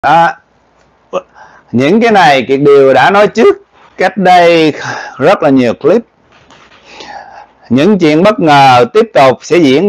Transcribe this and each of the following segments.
Đó. Những cái này Kiệt Điều đã nói trước cách đây rất là nhiều clip. Những chuyện bất ngờ tiếp tục sẽ diễn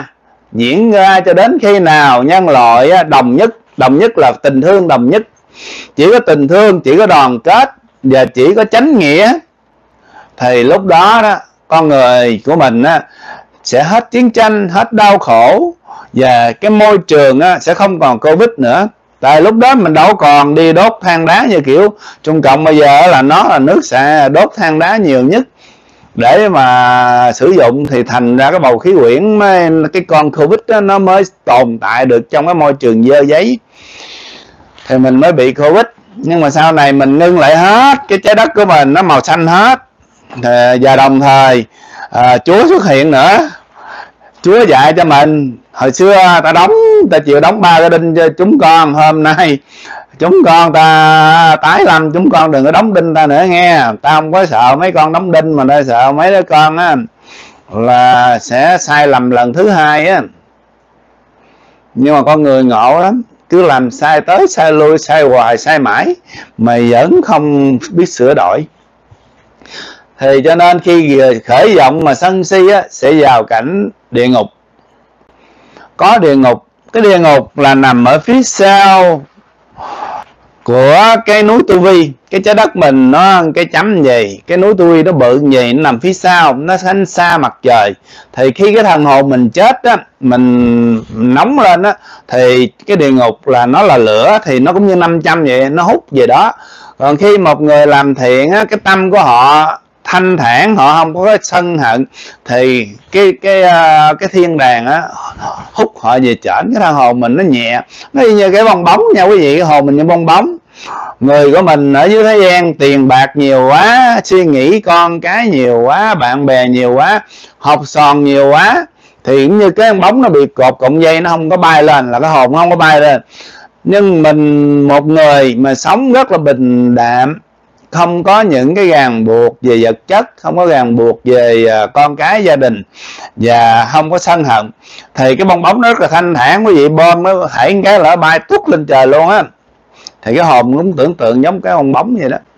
ra cho đến khi nào nhân loại đồng nhất là tình thương đồng nhất. Chỉ có tình thương, chỉ có đoàn kết và chỉ có chánh nghĩa, thì lúc đó con người của mình sẽ hết chiến tranh, hết đau khổ, và cái môi trường sẽ không còn Covid nữa. Tại lúc đó mình đâu còn đi đốt than đá như kiểu Trung Cộng bây giờ là nó là nước sẽ đốt than đá nhiều nhất để mà sử dụng, thì thành ra cái bầu khí quyển cái con Covid đó, nó mới tồn tại được trong cái môi trường dơ giấy, thì mình mới bị Covid. Nhưng mà sau này mình ngưng lại hết, cái trái đất của mình nó màu xanh hết, và đồng thời Chúa xuất hiện nữa. Chúa dạy cho mình, hồi xưa ta chịu đóng 3 cái đinh cho chúng con, hôm nay chúng con ta tái lâm, chúng con đừng có đóng đinh ta nữa nghe. Ta không có sợ mấy con đóng đinh, mà ta sợ mấy đứa con là sẽ sai lầm lần thứ hai á. Nhưng mà con người ngộ lắm, cứ làm sai tới sai lui, sai hoài sai mãi mà vẫn không biết sửa đổi. Thì cho nên khi khởi vọng mà sân si sẽ vào cảnh địa ngục. Có địa ngục, cái địa ngục là nằm ở phía sau của cái núi Tu Vi. Cái trái đất mình nó cái chấm gì, cái núi Tu Vi nó bự gì, nó nằm phía sau, nó sánh xa mặt trời. Thì khi cái thần hồn mình chết mình nóng lên thì cái địa ngục là nó là lửa, thì nó cũng như 500 vậy, nó hút về đó. Còn khi một người làm thiện cái tâm của họ thanh thản, họ không có sân hận, thì cái thiên đàng hút họ về trển. Cái thân hồn mình nó nhẹ, nó như cái bong bóng nha quý vị. Cái hồn mình như bong bóng. Người của mình ở dưới thế gian tiền bạc nhiều quá, suy nghĩ con cái nhiều quá, bạn bè nhiều quá, học sòn nhiều quá, thì cũng như cái bóng nó bị cột cọng dây, nó không có bay lên, là cái hồn nó không có bay lên. Nhưng mình một người mà sống rất là bình đạm, không có những cái ràng buộc về vật chất, không có ràng buộc về con cái gia đình, và không có sân hận, thì cái bong bóng nó rất là thanh thản quý vị. Bom nó thảy cái là bay tút lên trời luôn á. Thì cái hồn cũng tưởng tượng giống cái bong bóng vậy đó.